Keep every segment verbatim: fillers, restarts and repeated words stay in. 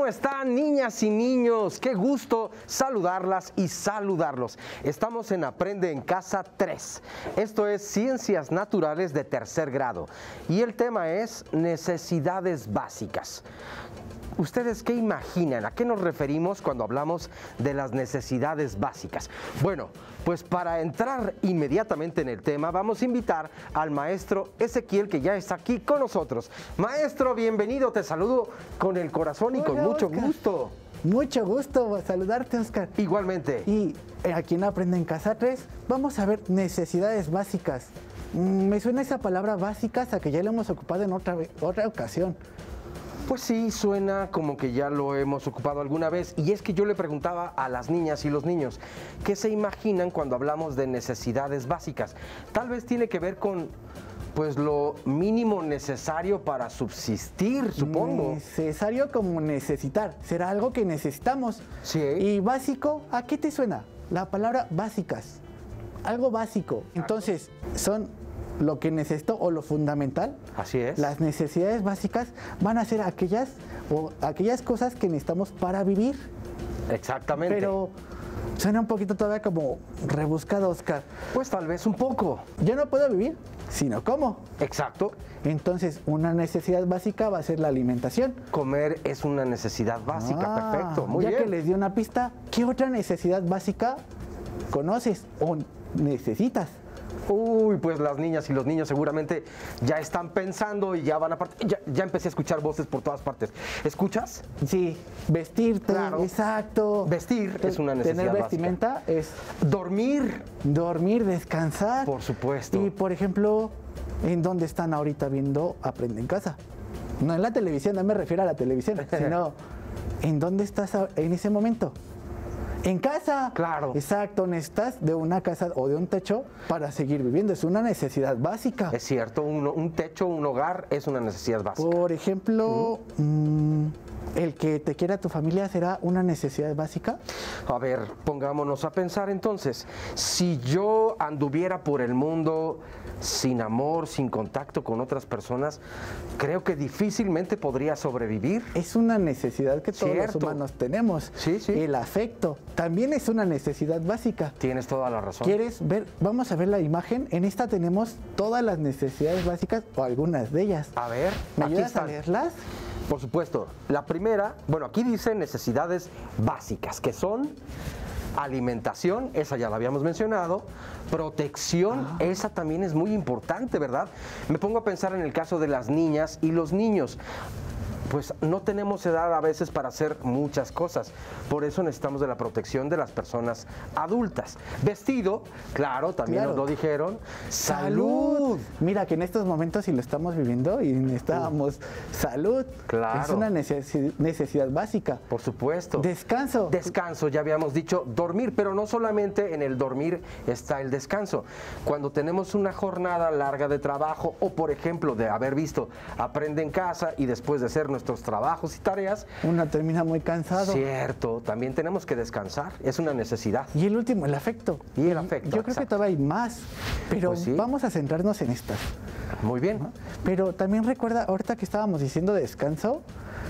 están, niñas y niños? Qué gusto saludarlas y saludarlos. Estamos en Aprende en Casa tres. Esto es Ciencias Naturales de tercer grado. Y el tema es necesidades básicas. ¿Ustedes qué imaginan? ¿A qué nos referimos cuando hablamos de las necesidades básicas? Bueno, pues para entrar inmediatamente en el tema, vamos a invitar al maestro Ezequiel, que ya está aquí con nosotros. Maestro, bienvenido, te saludo con el corazón y Hola, con mucho Oscar. gusto. Mucho gusto saludarte, Oscar. Igualmente. Y aquí en Aprende en Casa tres vamos a ver necesidades básicas. Mm, me suena esa palabra básicas a que ya la hemos ocupado en otra, otra ocasión. Pues sí, suena como que ya lo hemos ocupado alguna vez. Y es que yo le preguntaba a las niñas y los niños, ¿qué se imaginan cuando hablamos de necesidades básicas? Tal vez tiene que ver con, pues, lo mínimo necesario para subsistir, supongo. Necesario como necesitar. Será algo que necesitamos. Sí. Y básico, ¿a qué te suena? La palabra básicas. Algo básico. Entonces, son lo que necesito o lo fundamental. Así es. Las necesidades básicas van a ser aquellas o aquellas cosas que necesitamos para vivir. Exactamente. Pero suena un poquito todavía como rebuscado, Oscar. Pues tal vez un poco. Yo no puedo vivir, sino ¿cómo? Exacto. Entonces, una necesidad básica va a ser la alimentación. Comer es una necesidad básica, ah, perfecto, muy ya bien. Ya que les di una pista, ¿qué otra necesidad básica conoces o necesitas? Uy, pues las niñas y los niños seguramente ya están pensando y ya van a partir. Ya, ya empecé a escuchar voces por todas partes. ¿Escuchas? Sí, vestirte, claro. Exacto. Vestir es una necesidad Tener vestimenta básica. Es dormir. Dormir, descansar. Por supuesto. Y por ejemplo, ¿en dónde están ahorita viendo Aprende en Casa? No en la televisión, no me refiero a la televisión, sino ¿en dónde estás en ese momento? En casa. Claro. Exacto, necesitas de una casa o de un techo para seguir viviendo. Es una necesidad básica. Es cierto, un, un techo, un hogar es una necesidad básica. Por ejemplo, uh-huh. mmm, ¿el que te quiera tu familia será una necesidad básica? A ver, pongámonos a pensar entonces. Si yo anduviera por el mundo sin amor, sin contacto con otras personas, creo que difícilmente podría sobrevivir. Es una necesidad que todos Cierto. los humanos tenemos. Sí, sí. El afecto también es una necesidad básica. Tienes toda la razón. ¿Quieres ver? Vamos a ver la imagen. En esta tenemos todas las necesidades básicas o algunas de ellas. A ver, ¿me aquí ayudas están. a leerlas? Por supuesto. La primera, bueno, aquí dice necesidades básicas, que son alimentación, esa ya la habíamos mencionado, protección, ah. esa también es muy importante, ¿verdad? Me pongo a pensar en el caso de las niñas y los niños. Pues no tenemos edad a veces para hacer muchas cosas, por eso necesitamos de la protección de las personas adultas. Vestido, claro, también claro. nos lo dijeron. ¡Salud! ¡Salud! Mira que en estos momentos, si lo estamos viviendo y necesitamos uh. salud, claro. es una necesi- necesidad básica. Por supuesto. Descanso. Descanso, ya habíamos dicho, dormir, pero no solamente en el dormir está el descanso. Cuando tenemos una jornada larga de trabajo o, por ejemplo, de haber visto Aprende en Casa y después de hacer nuestros trabajos y tareas, uno termina muy cansado. Cierto, también tenemos que descansar, es una necesidad. Y el último, el afecto. Y el afecto. Yo creo exacto. que todavía hay más, pero pues sí. vamos a centrarnos en estas. Muy bien. ¿No? Pero también recuerda, ahorita que estábamos diciendo de descanso,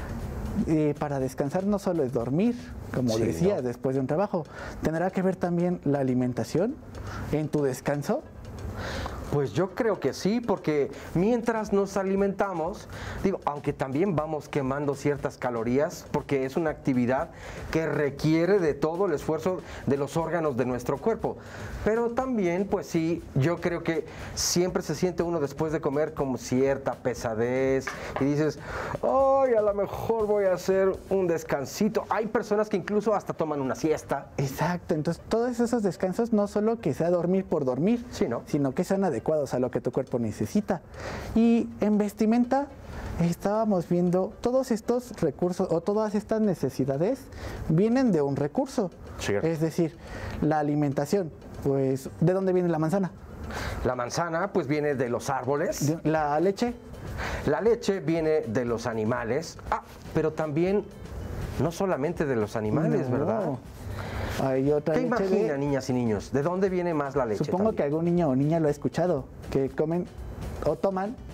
eh, para descansar no solo es dormir, como sí, decías, ¿no? Después de un trabajo. ¿Tendrá que ver también la alimentación en tu descanso? Pues yo creo que sí, porque mientras nos alimentamos, digo, aunque también vamos quemando ciertas calorías, porque es una actividad que requiere de todo el esfuerzo de los órganos de nuestro cuerpo. Pero también, pues sí, yo creo que siempre se siente uno después de comer como cierta pesadez y dices, ay, a lo mejor voy a hacer un descansito. Hay personas que incluso hasta toman una siesta. Exacto, entonces todos esos descansos no solo que sea dormir por dormir, sí, ¿no? sino que sean adecuados a lo que tu cuerpo necesita. Y en vestimenta estábamos viendo todos estos recursos o todas estas necesidades vienen de un recurso. Cierto. Es decir, la alimentación, pues ¿de dónde viene la manzana? La manzana pues viene de los árboles. La leche. La leche viene de los animales. Ah, pero también no solamente de los animales, no. ¿verdad? Hay otra ¿Qué leche imagina, de... niñas y niños? ¿De dónde viene más la leche? Supongo también? que algún niño o niña lo ha escuchado, que comen o toman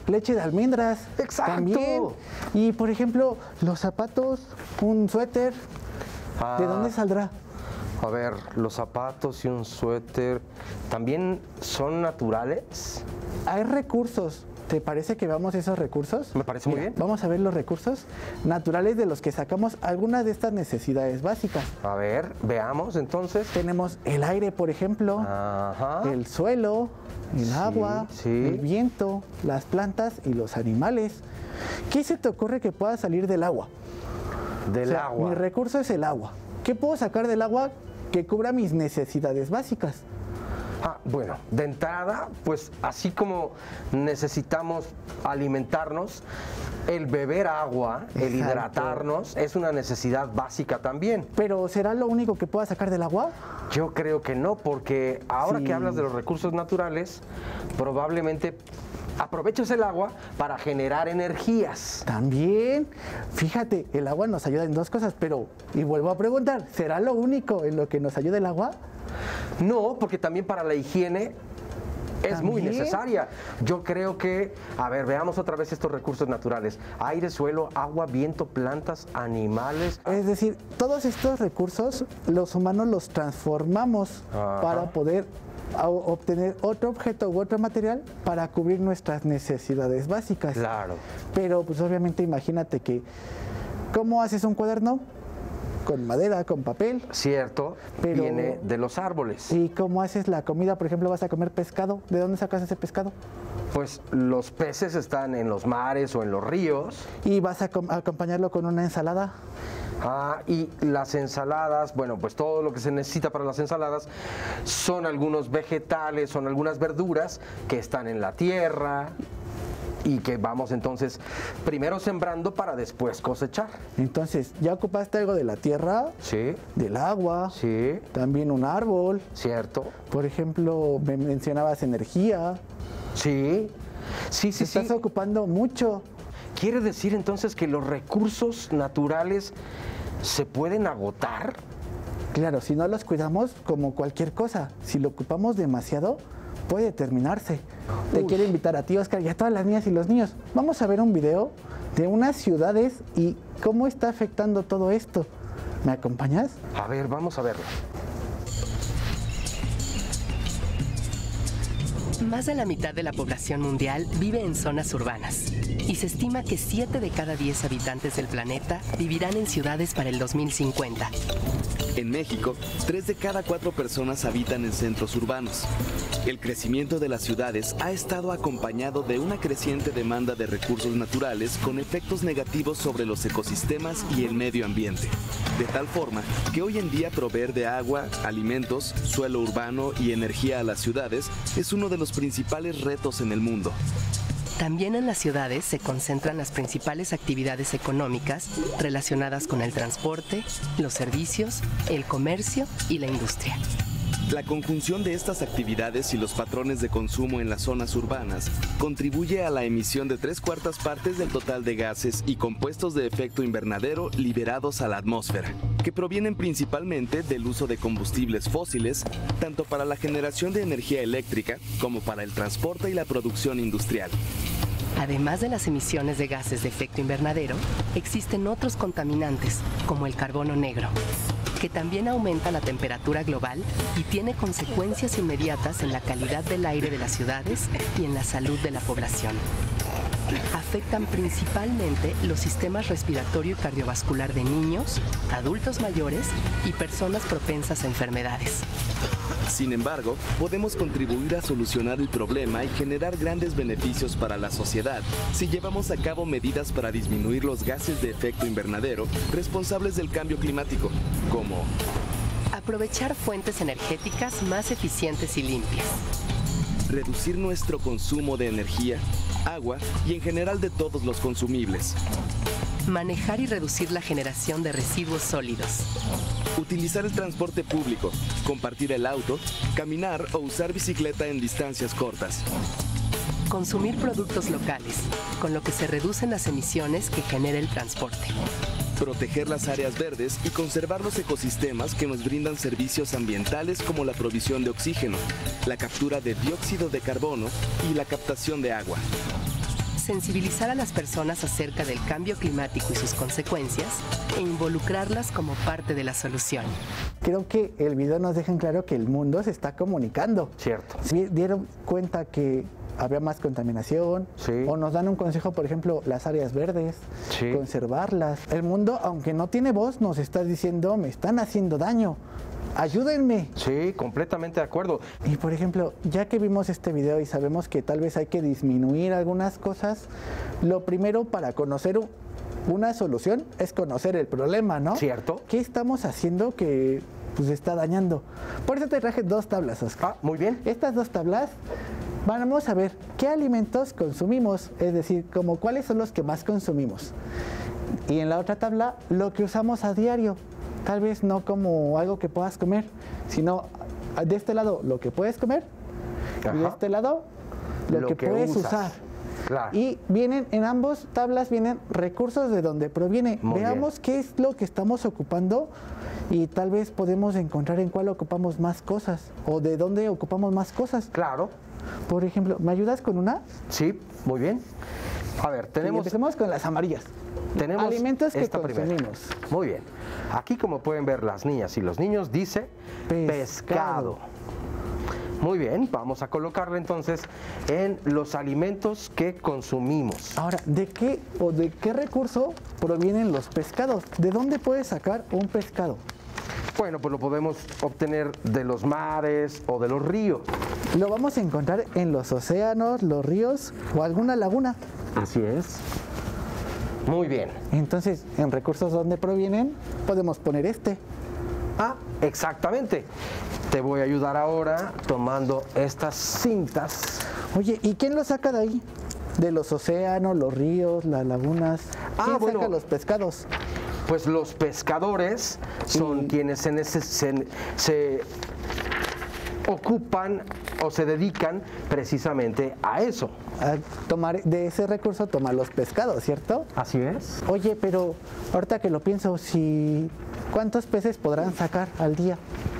leche de almendras. Exacto. También. Y por ejemplo, los zapatos, un suéter, Ah, ¿de dónde saldrá? A ver, los zapatos y un suéter, ¿también son naturales? Hay recursos. ¿Te parece que veamos esos recursos? Me parece muy Mira, bien. Vamos a ver los recursos naturales de los que sacamos algunas de estas necesidades básicas. A ver, veamos entonces. Tenemos el aire, por ejemplo, Ajá. el suelo, el Sí, agua, sí. el viento, las plantas y los animales. ¿Qué se te ocurre que pueda salir del agua? Del O sea, agua. Mi recurso es el agua. ¿Qué puedo sacar del agua que cubra mis necesidades básicas? Ah, bueno, de entrada, pues así como necesitamos alimentarnos, el beber agua, el Exacto. hidratarnos, es una necesidad básica también. ¿Pero será lo único que pueda sacar del agua? Yo creo que no, porque ahora Sí. que hablas de los recursos naturales, probablemente aprovechas el agua para generar energías. También, fíjate, el agua nos ayuda en dos cosas, pero, y vuelvo a preguntar, ¿será lo único en lo que nos ayuda el agua? No, porque también para la higiene es muy ¿También? necesaria. Yo creo que, a ver, veamos otra vez estos recursos naturales. Aire, suelo, agua, viento, plantas, animales. Es decir, todos estos recursos los humanos los transformamos Ajá. para poder a- obtener otro objeto u otro material para cubrir nuestras necesidades básicas. Claro. Pero pues obviamente imagínate que, ¿cómo haces un cuaderno? Con madera, con papel. Cierto, Pero- viene de los árboles. ¿Y cómo haces la comida? Por ejemplo, vas a comer pescado. ¿De dónde sacas ese pescado? Pues los peces están en los mares o en los ríos. Y vas a com- a acompañarlo con una ensalada. Ah, y las ensaladas, bueno, pues todo lo que se necesita para las ensaladas son algunos vegetales, son algunas verduras que están en la tierra y que vamos entonces primero sembrando para después cosechar. Entonces, ya ocupaste algo de la tierra, Sí, del agua, sí, también un árbol. cierto. Por ejemplo, me mencionabas energía. Sí, sí, sí, Te sí. estás ocupando mucho. ¿Quiere decir entonces que los recursos naturales se pueden agotar? Claro, si no los cuidamos, como cualquier cosa, si lo ocupamos demasiado, puede terminarse. Te Uy. quiero invitar a ti, Oscar, y a todas las niñas y los niños. Vamos a ver un video de unas ciudades y cómo está afectando todo esto. ¿Me acompañas? A ver, vamos a verlo. Más de la mitad de la población mundial vive en zonas urbanas y se estima que siete de cada diez habitantes del planeta vivirán en ciudades para el dos mil cincuenta. En México, tres de cada cuatro personas habitan en centros urbanos. El crecimiento de las ciudades ha estado acompañado de una creciente demanda de recursos naturales con efectos negativos sobre los ecosistemas y el medio ambiente. De tal forma que hoy en día proveer de agua, alimentos, suelo urbano y energía a las ciudades es uno de los principales retos en el mundo. También en las ciudades se concentran las principales actividades económicas relacionadas con el transporte, los servicios, el comercio y la industria. La conjunción de estas actividades y los patrones de consumo en las zonas urbanas contribuye a la emisión de tres cuartas partes del total de gases y compuestos de efecto invernadero liberados a la atmósfera, que provienen principalmente del uso de combustibles fósiles, tanto para la generación de energía eléctrica como para el transporte y la producción industrial. Además de las emisiones de gases de efecto invernadero, existen otros contaminantes, como el carbono negro, que también aumenta la temperatura global y tiene consecuencias inmediatas en la calidad del aire de las ciudades y en la salud de la población. Afectan principalmente los sistemas respiratorio y cardiovascular de niños, adultos mayores y personas propensas a enfermedades. Sin embargo, podemos contribuir a solucionar el problema y generar grandes beneficios para la sociedad si llevamos a cabo medidas para disminuir los gases de efecto invernadero responsables del cambio climático, como Aprovechar fuentes energéticas más eficientes y limpias. reducir nuestro consumo de energía, agua y en general de todos los consumibles. Manejar y reducir la generación de residuos sólidos. Utilizar el transporte público, compartir el auto, caminar o usar bicicleta en distancias cortas. Consumir productos locales, con lo que se reducen las emisiones que genera el transporte. Proteger las áreas verdes y conservar los ecosistemas que nos brindan servicios ambientales como la provisión de oxígeno, la captura de dióxido de carbono y la captación de agua. sensibilizar a las personas acerca del cambio climático y sus consecuencias e involucrarlas como parte de la solución. Creo que el video nos deja en claro que el mundo se está comunicando. Cierto. Se dieron cuenta que había más contaminación, Sí. o nos dan un consejo, por ejemplo, las áreas verdes, Sí. conservarlas. El mundo, aunque no tiene voz, nos está diciendo, me están haciendo daño, ayúdenme. Sí, completamente de acuerdo. Y por ejemplo, ya que vimos este video y sabemos que tal vez hay que disminuir algunas cosas, lo primero para conocer u- una solución es conocer el problema, ¿no? Cierto. ¿Qué estamos haciendo que pues está dañando? Por eso te traje dos tablas, Oscar. Ah, muy bien. Estas dos tablas, vamos a ver qué alimentos consumimos, es decir, como cuáles son los que más consumimos. Y en la otra tabla, lo que usamos a diario. Tal vez no como algo que puedas comer, sino de este lado lo que puedes comer y de Ajá. este lado lo, Lo que, que puedes usas. usar. Claro. Y vienen en ambos tablas, vienen recursos de donde proviene. Muy Veamos qué es lo que estamos ocupando y tal vez podemos encontrar en cuál ocupamos más cosas o de dónde ocupamos más cosas. Claro. Por ejemplo, ¿me ayudas con una? Sí, muy bien. A ver, Y tenemos, empecemos con las amarillas. tenemos alimentos que esta primera. consumimos. Muy bien. Aquí, como pueden ver las niñas y los niños, dice Pescado. pescado. Muy bien, vamos a colocarle entonces en los alimentos que consumimos. Ahora, ¿de qué o de qué recurso provienen los pescados? ¿De dónde puedes sacar un pescado? Bueno, pues lo podemos obtener de los mares o de los ríos. Lo vamos a encontrar en los océanos, los ríos o alguna laguna. Así es. Muy bien. Entonces, en recursos donde provienen, podemos poner este. Ah, exactamente. Te voy a ayudar ahora tomando estas cintas. Oye, ¿y quién lo saca de ahí? De los océanos, los ríos, las lagunas. Ah, ¿Quién bueno. saca los pescados? Pues los pescadores son Y- quienes se, neces- se- se ocupan o se dedican precisamente a eso. A tomar de ese recurso, tomar los pescados, ¿cierto? Así es. Oye, pero ahorita que lo pienso, si ¿cuántos peces podrán sacar al día?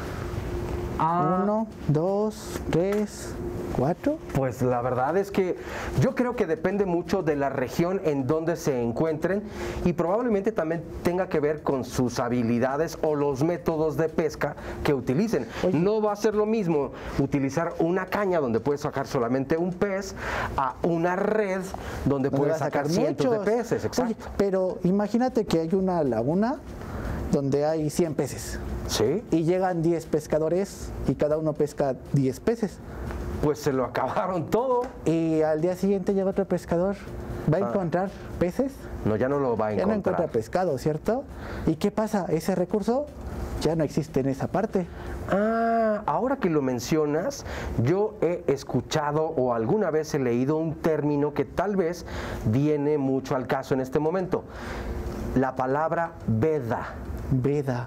Ah. Uno, dos, tres, cuatro. Pues la verdad es que yo creo que depende mucho de la región en donde se encuentren y probablemente también tenga que ver con sus habilidades o los métodos de pesca que utilicen. Oye. No va a ser lo mismo utilizar una caña donde puedes sacar solamente un pez a una red donde Donde puedes vas a sacar cientos muchos. de peces. Exacto. Oye, pero imagínate que hay una laguna donde hay cien peces Sí, y llegan diez pescadores y cada uno pesca diez peces. pues se lo acabaron todo. Y al día siguiente llega otro pescador. ¿Va a Ah. encontrar peces? No, ya no lo va a Ya no encontrar. encuentra pescado, ¿cierto? ¿Y qué pasa? Ese recurso ya no existe en esa parte. Ah, ahora que lo mencionas, yo he escuchado o alguna vez he leído un término que tal vez viene mucho al caso en este momento. La palabra veda. Veda.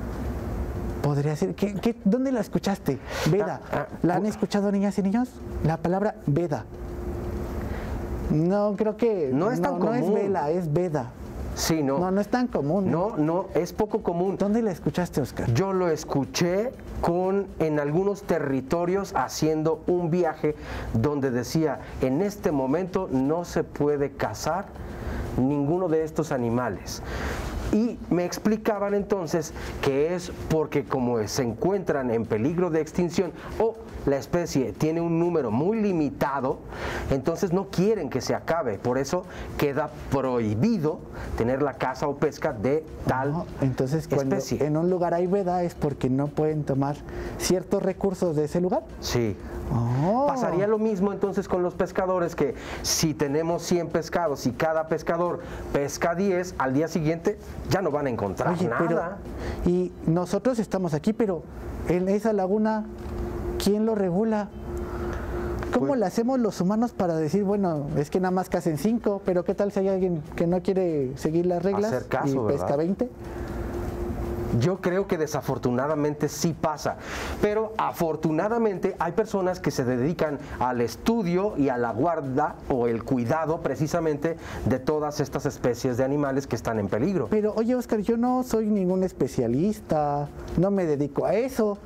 Podría ser. ¿Qué, qué, ¿Dónde la escuchaste? Veda. Ah, ah, ¿La han pu- escuchado niñas y niños? La palabra Veda. No, creo que. No es tan no, no es común. vela, es Veda. Sí, no. No, no es tan común. No, no, es poco común. ¿Dónde la escuchaste, Oscar? Yo lo escuché con en algunos territorios haciendo un viaje donde decía, en este momento no se puede cazar ninguno de estos animales. Y me explicaban entonces que es porque como se encuentran en peligro de extinción o la especie tiene un número muy limitado, entonces no quieren que se acabe. Por eso queda prohibido tener la caza o pesca de tal No, entonces, cuando especie. en un lugar hay veda es porque no pueden tomar ciertos recursos de ese lugar. Sí. Oh. Pasaría lo mismo entonces con los pescadores, que si tenemos cien pescados y cada pescador pesca diez, al día siguiente ya no van a encontrar Oye, nada. pero y nosotros estamos aquí, pero en esa laguna, ¿quién lo regula? ¿Cómo Pues- le hacemos los humanos para decir, bueno, es que nada más casen cinco, pero qué tal si hay alguien que no quiere seguir las reglas Hacer caso, y pesca ¿verdad? veinte? Yo creo que desafortunadamente sí pasa, pero afortunadamente hay personas que se dedican al estudio y a la guarda o el cuidado precisamente de todas estas especies de animales que están en peligro. Pero oye, Oscar, yo no soy ningún especialista, no me dedico a eso.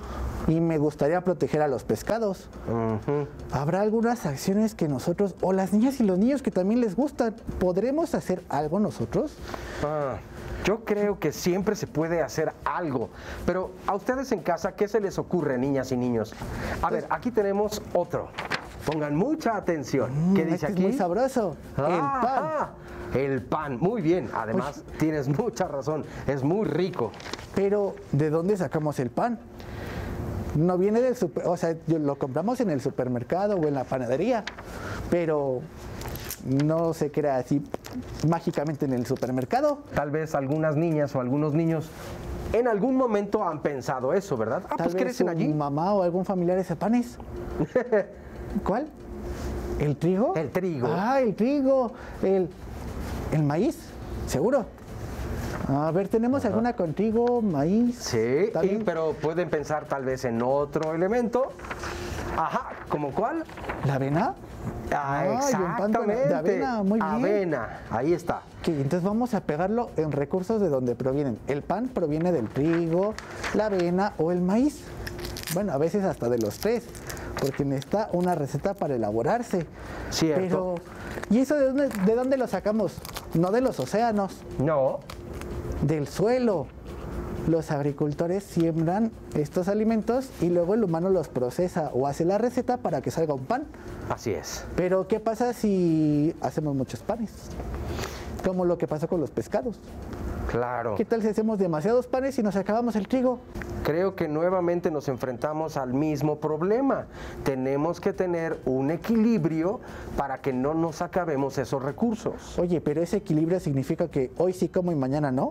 y me gustaría proteger a los pescados. Ujú. Habrá algunas acciones que nosotros, o las niñas y los niños que también les gustan, ¿podremos hacer algo nosotros? Ah, yo creo que siempre se puede hacer algo, pero a ustedes en casa, ¿qué se les ocurre, niñas y niños? A ver, aquí tenemos otro. Pongan mucha atención. ¿Qué Mm, dice este aquí? Es muy sabroso. El pan. Ah, el pan, muy bien. Además, tienes mucha razón, es muy rico. Pero, ¿de dónde sacamos el pan? No viene del super, o sea, yo- lo compramos en el supermercado o en la panadería, pero no se crea así mágicamente en el supermercado. Tal vez algunas niñas o algunos niños en algún momento han pensado eso, ¿verdad? Ah, Tal pues vez crecen su allí. mamá o algún familiar hace panes. ¿Cuál? ¿El trigo? El trigo. Ah, el trigo. El, el maíz, seguro. A ver, ¿tenemos alguna con trigo, maíz? Sí, ¿Está y- bien? pero pueden pensar tal vez en otro elemento. Ajá, ¿como cuál? ¿La avena? Ah, Ay, un pan con- exactamente. de avena, muy bien. Avena, ahí está. Ok, entonces vamos a pegarlo en recursos de donde provienen. El pan proviene del trigo, la avena o el maíz. Bueno, a veces hasta de los tres, porque necesita una receta para elaborarse. Cierto. Pero, ¿y eso de dónde, de dónde lo sacamos? No de los océanos, No, del suelo. Los agricultores siembran estos alimentos y luego el humano los procesa o hace la receta para que salga un pan. así es. Pero ¿qué pasa si hacemos muchos panes? Como lo que pasó con los pescados. Claro. ¿Qué tal si hacemos demasiados panes y nos acabamos el trigo? Creo que nuevamente nos enfrentamos al mismo problema. Tenemos que tener un equilibrio para que no nos acabemos esos recursos. Oye, pero ese equilibrio significa que hoy sí como y mañana no.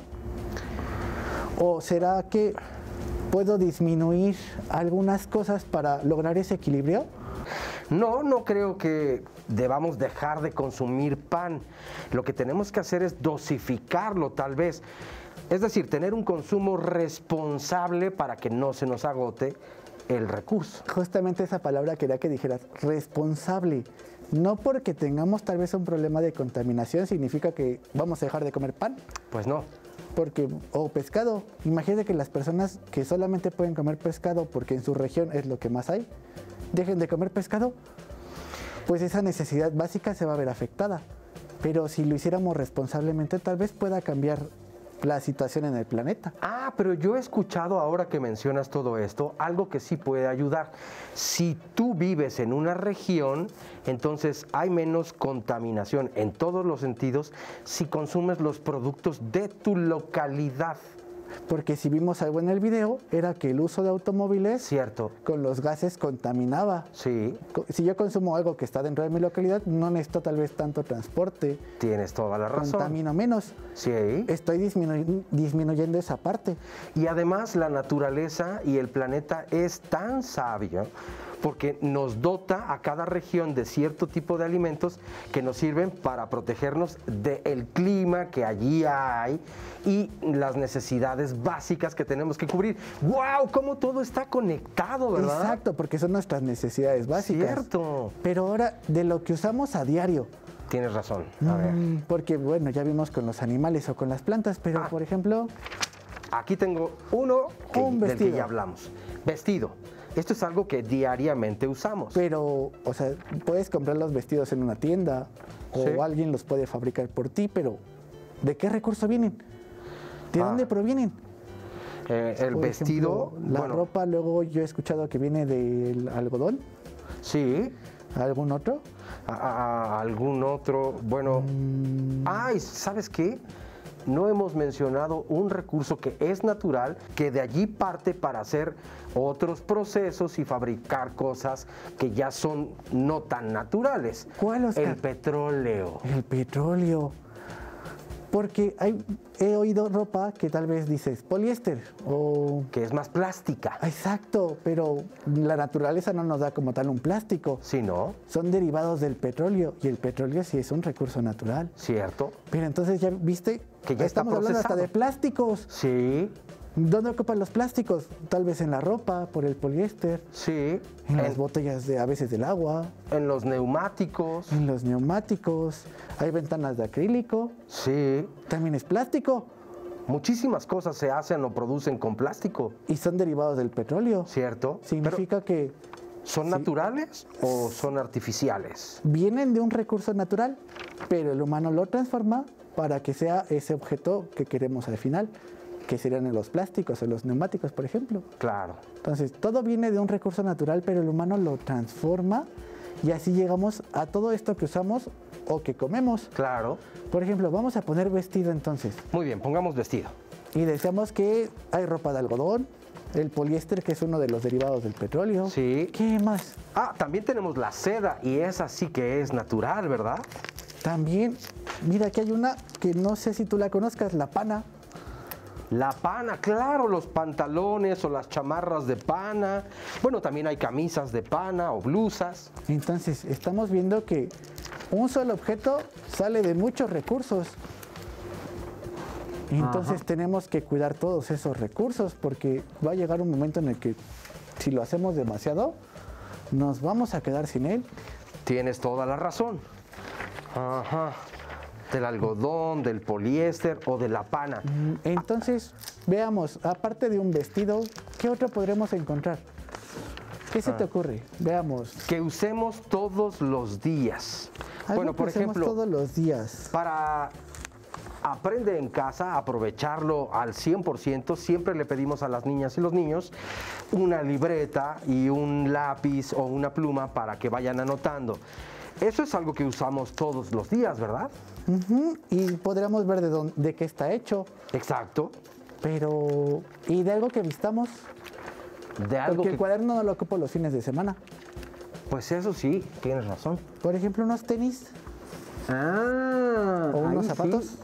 ¿O será que puedo disminuir algunas cosas para lograr ese equilibrio? No, no creo que debamos dejar de consumir pan. Lo que tenemos que hacer es dosificarlo tal vez. Es decir, tener un consumo responsable para que no se nos agote el recurso. Justamente esa palabra quería que dijeras, responsable. No porque tengamos tal vez un problema de contaminación significa que vamos a dejar de comer pan. Pues no. Porque, o pescado. Imagínate que las personas que solamente pueden comer pescado porque en su región es lo que más hay, dejen de comer pescado, pues esa necesidad básica se va a ver afectada. Pero si lo hiciéramos responsablemente, tal vez pueda cambiar la situación en el planeta. Ah, pero yo he escuchado ahora que mencionas todo esto, algo que sí puede ayudar. Si tú vives en una región, entonces hay menos contaminación en todos los sentidos si consumes los productos de tu localidad. Porque si vimos algo en el video, era que el uso de automóviles ¿Cierto? con los gases contaminaba. Sí, Co- Si yo consumo algo que está dentro de mi localidad, no necesito tal vez tanto transporte, tienes toda la razón. contamino menos. Sí. Estoy disminu- disminuyendo esa parte. Y además la naturaleza y el planeta es tan sabio porque nos dota a cada región de cierto tipo de alimentos que nos sirven para protegernos del clima que allí hay y las necesidades básicas que tenemos que cubrir. ¡Wow! ¿Cómo todo está conectado, verdad? Exacto, porque son nuestras necesidades básicas. Cierto. Pero ahora, de lo que usamos a diario, Tienes razón. A ver. mm, porque bueno, ya vimos con los animales o con las plantas, pero Ah. por ejemplo, Aquí tengo uno que- Un del que vestido. ya hablamos. Vestido. Esto es algo que diariamente usamos. pero, o sea, puedes comprar los vestidos en una tienda o Sí. alguien los puede fabricar por ti, pero ¿de qué recurso vienen? ¿De Ah. dónde provienen? Eh, el Por vestido, ejemplo, la bueno, ropa, luego yo he escuchado que viene del algodón, sí. ¿algún otro? A, a- a algún otro, bueno, Mm. ay, ¿sabes qué? No hemos mencionado un recurso que es natural, que de allí parte para hacer otros procesos y fabricar cosas que ya son no tan naturales. ¿Cuál, Oscar? El petróleo. El petróleo. Porque hay, he oído ropa que tal vez dices poliéster o... Que es más plástica. Exacto, pero la naturaleza no nos da como tal un plástico. ¿Sí, no? Son derivados del petróleo y el petróleo sí es un recurso natural. ¿Cierto? Pero entonces ya viste Que ya está estamos hablando hasta procesado. de plásticos. Sí, ¿Dónde ocupan los plásticos? Tal vez en la ropa, por el poliéster, sí. en las En, botellas de a veces del agua, en los neumáticos. en los neumáticos. Hay ventanas de acrílico, Sí. también es plástico. Muchísimas cosas se hacen o producen con plástico. Y son derivados del petróleo. ¿Cierto? Significa que... ¿Son sí. naturales o son artificiales? Vienen de un recurso natural, pero el humano lo transforma para que sea ese objeto que queremos al final, que serían los plásticos o los neumáticos, por ejemplo. Claro. Entonces, todo viene de un recurso natural, pero el humano lo transforma y así llegamos a todo esto que usamos o que comemos. Claro. Por ejemplo, vamos a poner vestido entonces. Muy bien, pongamos vestido. Y decíamos que hay ropa de algodón, el poliéster, que es uno de los derivados del petróleo. Sí. ¿Qué más? Ah, también tenemos la seda y esa sí que es natural, ¿verdad? También, mira, aquí hay una que no sé si tú la conozcas, la pana. La pana, claro, los pantalones o las chamarras de pana. Bueno, también hay camisas de pana o blusas. Entonces, estamos viendo que un solo objeto sale de muchos recursos. Entonces, Ajá. tenemos que cuidar todos esos recursos porque va a llegar un momento en el que si lo hacemos demasiado, nos vamos a quedar sin él. Tienes toda la razón. Ajá. Del algodón, del poliéster o de la pana. Entonces, veamos, aparte de un vestido, ¿qué otro podremos encontrar? ¿Qué se te ocurre? Veamos. Que usemos todos los días. Algo Bueno, que por usemos ejemplo, todos los días. Para aprende en casa, aprovecharlo al cien por ciento, siempre le pedimos a las niñas y los niños una libreta y un lápiz o una pluma para que vayan anotando. Eso es algo que usamos todos los días, ¿verdad? Uh-huh. Y podríamos ver de, dónde, de qué está hecho. Exacto. Pero, ¿y de algo que vistamos? De algo Porque que... el cuaderno no lo ocupo los fines de semana. Pues eso sí, tienes razón. Por ejemplo, unos tenis. Ah, o unos zapatos. Sí.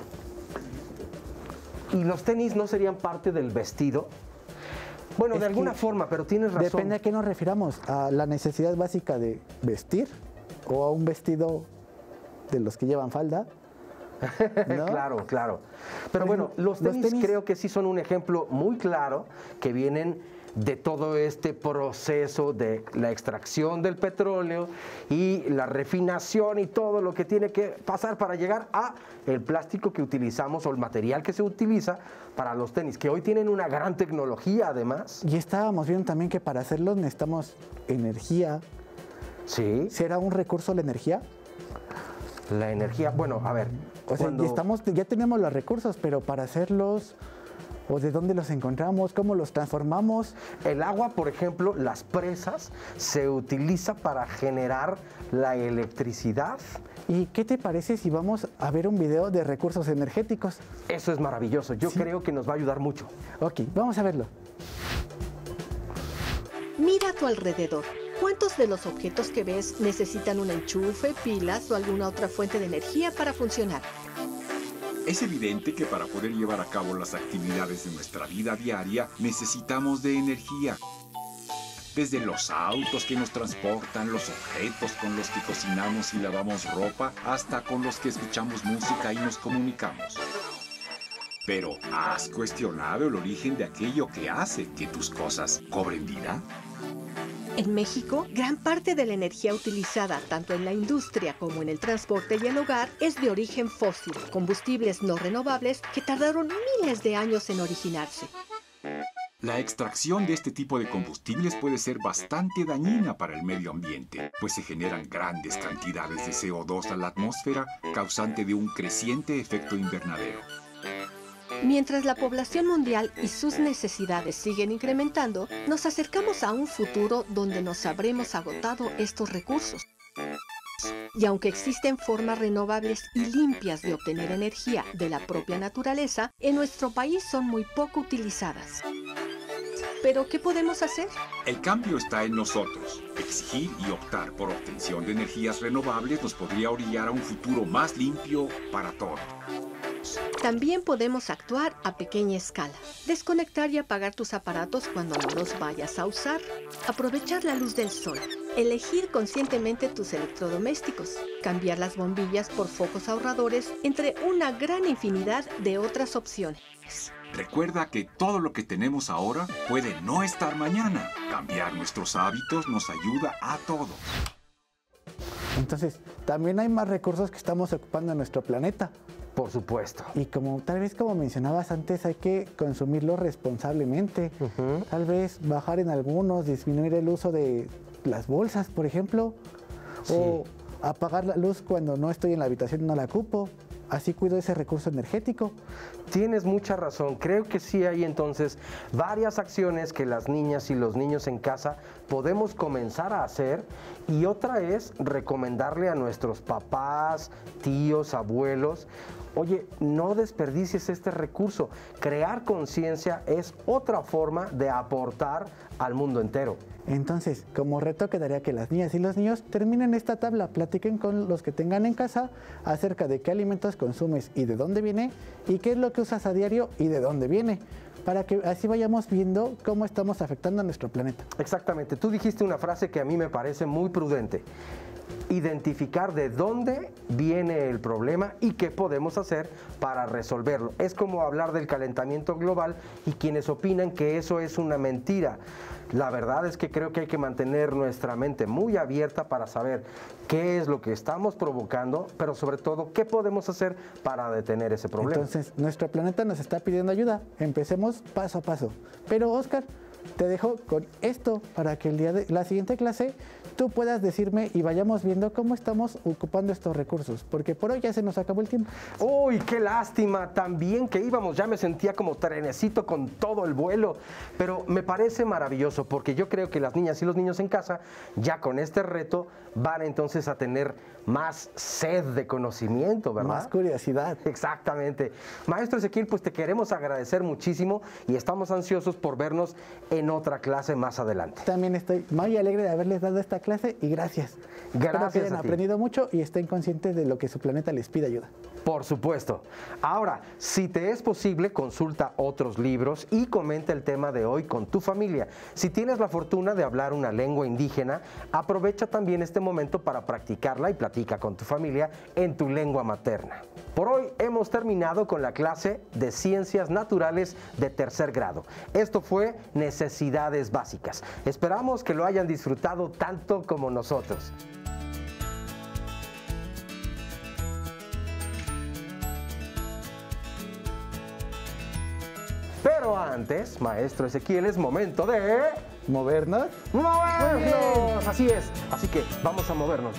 ¿Y los tenis no serían parte del vestido? Bueno, es de alguna forma, pero tienes razón. Depende a qué nos refiramos. ¿A la necesidad básica de vestir? ¿O a un vestido de los que llevan falda? ¿No? Claro, claro. Pero bueno, los tenis, los tenis creo que sí son un ejemplo muy claro que vienen de todo este proceso de la extracción del petróleo y la refinación y todo lo que tiene que pasar para llegar a el plástico que utilizamos o el material que se utiliza para los tenis, que hoy tienen una gran tecnología además. Y estábamos viendo también que para hacerlos necesitamos energía. Sí. ¿Será un recurso la energía? La energía, bueno, a ver. O sea, cuando... ya, estamos, ya tenemos los recursos, pero para hacerlos, ¿o de dónde los encontramos? ¿Cómo los transformamos? El agua, por ejemplo, las presas, se utiliza para generar la electricidad. ¿Y qué te parece si vamos a ver un video de recursos energéticos? Eso es maravilloso, yo sí. creo que nos va a ayudar mucho. Ok, vamos a verlo. Mira a tu alrededor. ¿Cuántos de los objetos que ves necesitan un enchufe, pilas o alguna otra fuente de energía para funcionar? Es evidente que para poder llevar a cabo las actividades de nuestra vida diaria necesitamos de energía. Desde los autos que nos transportan, los objetos con los que cocinamos y lavamos ropa, hasta con los que escuchamos música y nos comunicamos. Pero, ¿has cuestionado el origen de aquello que hace que tus cosas cobren vida? En México, gran parte de la energía utilizada tanto en la industria como en el transporte y el hogar es de origen fósil, combustibles no renovables que tardaron miles de años en originarse. La extracción de este tipo de combustibles puede ser bastante dañina para el medio ambiente, pues se generan grandes cantidades de C O dos a la atmósfera, causante de un creciente efecto invernadero. Mientras la población mundial y sus necesidades siguen incrementando, nos acercamos a un futuro donde nos habremos agotado estos recursos. Y aunque existen formas renovables y limpias de obtener energía de la propia naturaleza, en nuestro país son muy poco utilizadas. ¿Pero qué podemos hacer? El cambio está en nosotros. Exigir y optar por obtención de energías renovables nos podría orillar a un futuro más limpio para todos. También podemos actuar a pequeña escala. Desconectar y apagar tus aparatos cuando no los vayas a usar. Aprovechar la luz del sol. Elegir conscientemente tus electrodomésticos. Cambiar las bombillas por focos ahorradores, entre una gran infinidad de otras opciones. Recuerda que todo lo que tenemos ahora puede no estar mañana. Cambiar nuestros hábitos nos ayuda a todos. Entonces, también hay más recursos que estamos ocupando en nuestro planeta. Por supuesto. Y como tal vez como mencionabas antes, hay que consumirlo responsablemente. Uh-huh. Tal vez bajar en algunos, disminuir el uso de las bolsas, por ejemplo. Sí. O apagar la luz cuando no estoy en la habitación y no la ocupo. Así cuido ese recurso energético. Tienes mucha razón. Creo que sí hay entonces varias acciones que las niñas y los niños en casa podemos comenzar a hacer, y otra es recomendarle a nuestros papás, tíos, abuelos: oye, no desperdicies este recurso. Crear conciencia es otra forma de aportar al mundo entero. Entonces, como reto quedaría que las niñas y los niños terminen esta tabla, platiquen con los que tengan en casa acerca de qué alimentos consumes y de dónde viene, y qué es lo que usas a diario y de dónde viene, para que así vayamos viendo cómo estamos afectando a nuestro planeta. Exactamente. Tú dijiste una frase que a mí me parece muy prudente: identificar de dónde viene el problema y qué podemos hacer para resolverlo. Es como hablar del calentamiento global y quienes opinan que eso es una mentira. La verdad es que creo que hay que mantener nuestra mente muy abierta para saber qué es lo que estamos provocando, pero sobre todo qué podemos hacer para detener ese problema. Entonces, nuestro planeta nos está pidiendo ayuda. Empecemos paso a paso. Pero, Oscar, te dejo con esto para que el día de la siguiente clase tú puedas decirme y vayamos viendo cómo estamos ocupando estos recursos, porque por hoy ya se nos acabó el tiempo. ¡Uy, qué lástima! También que íbamos, ya me sentía como trenecito con todo el vuelo, pero me parece maravilloso, porque yo creo que las niñas y los niños en casa, ya con este reto, van entonces a tener más sed de conocimiento, ¿verdad? Más curiosidad. Exactamente. Maestro Ezequiel, pues te queremos agradecer muchísimo y estamos ansiosos por vernos en otra clase más adelante. También estoy muy alegre de haberles dado esta clase y gracias. Gracias. Espero que hayan aprendido mucho y estén conscientes de lo que su planeta les pide ayuda. Por supuesto. Ahora, si te es posible, consulta otros libros y comenta el tema de hoy con tu familia. Si tienes la fortuna de hablar una lengua indígena, aprovecha también este momento para practicarla y platica con tu familia en tu lengua materna. Por hoy hemos terminado con la clase de Ciencias Naturales de tercer grado. Esto fue Necesidades Básicas. Esperamos que lo hayan disfrutado tanto como nosotros. Pero antes, maestro Ezequiel, es momento de... ¿Movernos? ¡Movernos! Así es. Así que vamos a movernos.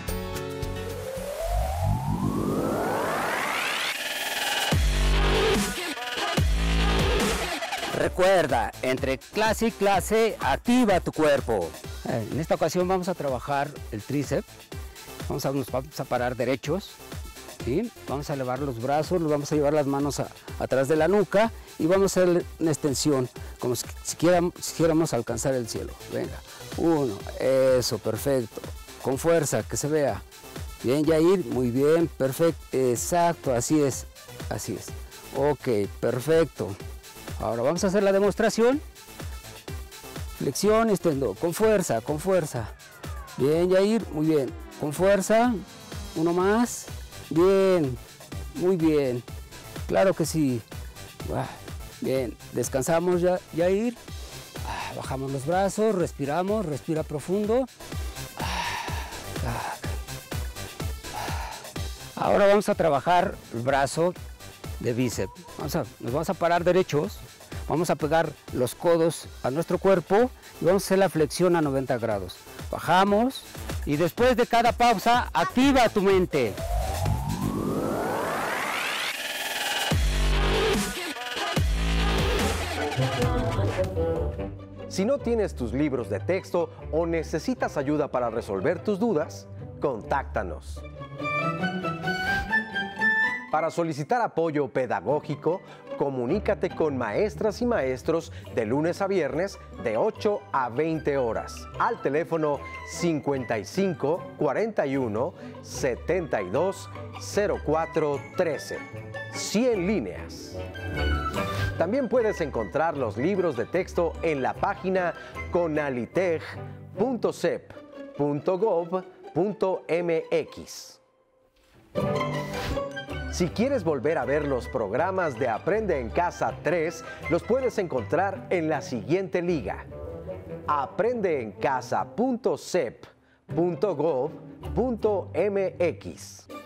Recuerda, entre clase y clase, activa tu cuerpo. En esta ocasión vamos a trabajar el tríceps. Vamos a, nos vamos a parar derechos. ¿Sí? Vamos a elevar los brazos, los vamos a llevar las manos a, atrás de la nuca y vamos a hacer una extensión, como si, si, quieramos, si quieramos alcanzar el cielo. Venga, uno, eso, perfecto. Con fuerza, que se vea. Bien, Yair, muy bien, perfecto, exacto, así es, así es. Ok, perfecto. Ahora vamos a hacer la demostración. Flexión, extendo, con fuerza, con fuerza. Bien, Yair, muy bien. Con fuerza, uno más. Bien, muy bien. Claro que sí. Bien, descansamos, ya, Yair. Bajamos los brazos, respiramos, respira profundo. Ahora vamos a trabajar el brazo de bíceps. Vamos a, nos vamos a parar derechos, vamos a pegar los codos a nuestro cuerpo y vamos a hacer la flexión a noventa grados. Bajamos y después de cada pausa, activa tu mente. Si no tienes tus libros de texto o necesitas ayuda para resolver tus dudas, contáctanos. Para solicitar apoyo pedagógico, comunícate con maestras y maestros de lunes a viernes de ocho a veinte horas al teléfono cincuenta y cinco, cuarenta y uno, setenta y dos, cero cuatro, trece. cien líneas. También puedes encontrar los libros de texto en la página conaliteg punto sep punto gov punto mx. Si quieres volver a ver los programas de Aprende en Casa tres, los puedes encontrar en la siguiente liga: aprende en casa punto sep punto gov punto mx.